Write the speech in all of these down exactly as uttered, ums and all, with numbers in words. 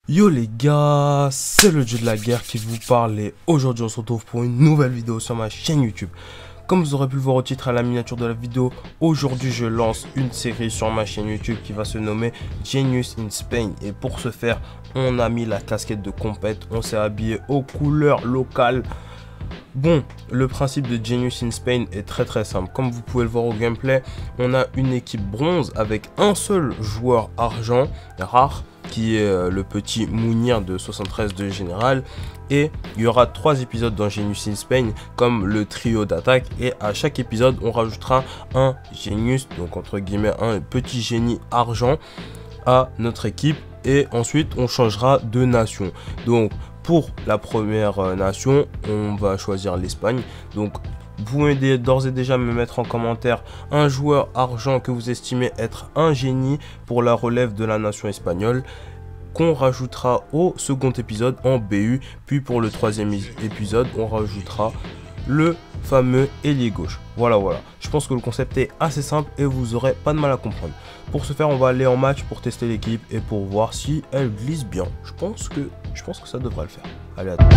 Yo les gars, c'est le dieu de la guerre qui vous parle et aujourd'hui on se retrouve pour une nouvelle vidéo sur ma chaîne YouTube. Comme vous aurez pu le voir au titre à la miniature de la vidéo, aujourd'hui je lance une série sur ma chaîne YouTube qui va se nommer Genius in Spain. Et pour ce faire, on a mis la casquette de compète, on s'est habillé aux couleurs locales. Bon, le principe de Genius in Spain est très très simple. Comme vous pouvez le voir au gameplay, on a une équipe bronze avec un seul joueur argent rare, qui est le petit Mounir de soixante-treize de général. Et il y aura trois épisodes dans Genius in Spain comme le trio d'attaque. Et à chaque épisode, on rajoutera un Genius, donc entre guillemets un petit génie argent à notre équipe. Et ensuite, on changera de nation. Donc, pour la première euh, nation, on va choisir l'Espagne. Donc, vous pouvez d'ores et déjà me mettre en commentaire un joueur argent que vous estimez être un génie pour la relève de la nation espagnole, qu'on rajoutera au second épisode en B U. Puis pour le troisième épisode, on rajoutera le fameux ailier gauche. Voilà, voilà. Je pense que le concept est assez simple et vous aurez pas de mal à comprendre. Pour ce faire, on va aller en match pour tester l'équipe et pour voir si elle glisse bien. Je pense que, je pense que ça devrait le faire. Allez, à toi.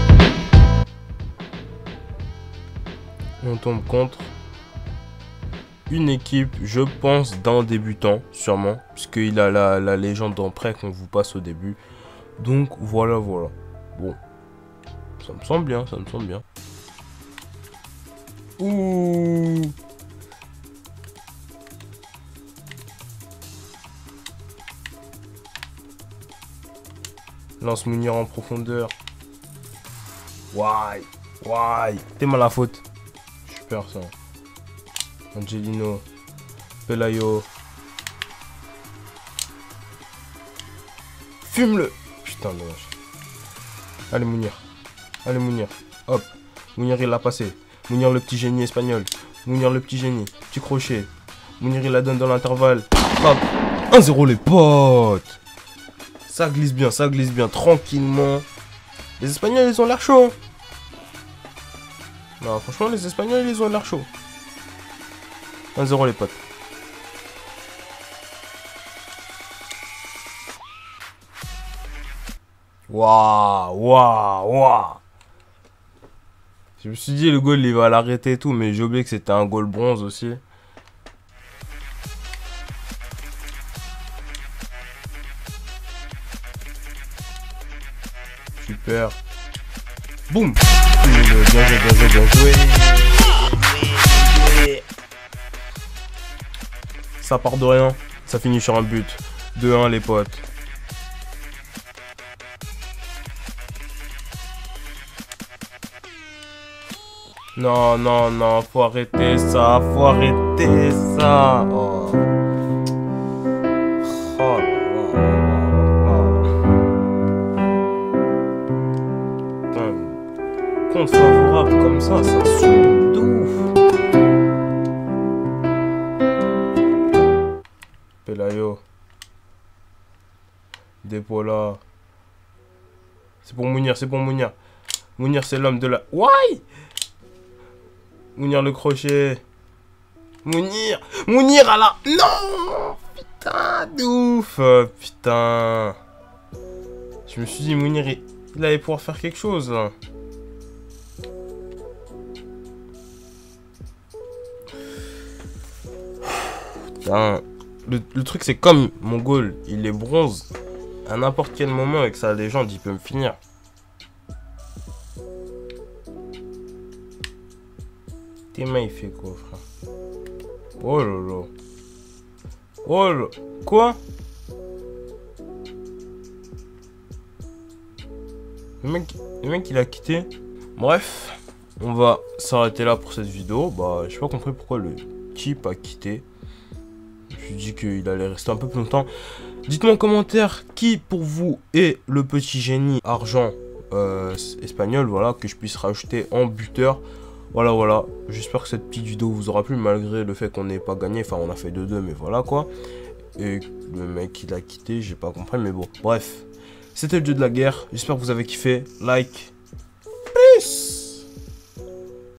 On tombe contre une équipe, je pense, d'un débutant, sûrement, puisqu'il a la, la légende en prêt qu'on vous passe au début. Donc, voilà, voilà. Bon, ça me semble bien, ça me semble bien. Ouh. Lance Mounir en profondeur. Why, why. T'es mal à la faute. Super ça. Angelino. Pelayo. Fume-le. Putain, dommage. Allez, Mounir. Allez, Mounir. Hop. Mounir, il l'a passé. Mounir, le petit génie espagnol. Mounir, le petit génie. Petit crochet. Mounir, il la donne dans l'intervalle. Hop. un zéro, les potes. Ça glisse bien, ça glisse bien. Tranquillement. Les Espagnols, ils ont l'air chauds. Hein. Non, franchement, les Espagnols, ils ont l'air chauds. un zéro, les potes. Waouh, waouh, waouh. Je me suis dit, le goal, il va l'arrêter et tout, mais j'ai oublié que c'était un goal bronze aussi. Super. Boum. Bien joué, bien joué, bien joué. Ça part de rien. Ça finit sur un but. deux un, les potes. Non, non, non, faut arrêter ça, faut arrêter ça. Oh. Oh là là. Putain, compte favorable comme ça, ça saoule de ouf. Pelayo. Dépola. C'est pour Mounir, c'est pour Mounir. Mounir, c'est l'homme de la... Why? Mounir le crochet. Mounir. Mounir à la... Non. Putain, de ouf. Oh, putain. Je me suis dit, Mounir, il, il allait pouvoir faire quelque chose. Putain. Le, le truc, c'est comme mon goal, il est bronze. À n'importe quel moment, avec sa légende, il peut me finir. Tes mains, il fait quoi, frère? Oh là là. Oh là. Quoi? Le mec, le mec, il a quitté. Bref, on va s'arrêter là pour cette vidéo. Bah, j'ai pas compris pourquoi le type a quitté. Je me suis dit qu'il allait rester un peu plus longtemps. Dites-moi en commentaire qui, pour vous, est le petit génie argent euh, espagnol. Voilà, que je puisse rajouter en buteur. Voilà, voilà. J'espère que cette petite vidéo vous aura plu, malgré le fait qu'on n'ait pas gagné. Enfin, on a fait deux deux, mais voilà, quoi. Et le mec, il a quitté, j'ai pas compris, mais bon. Bref, c'était le dieu de la guerre. J'espère que vous avez kiffé. Like,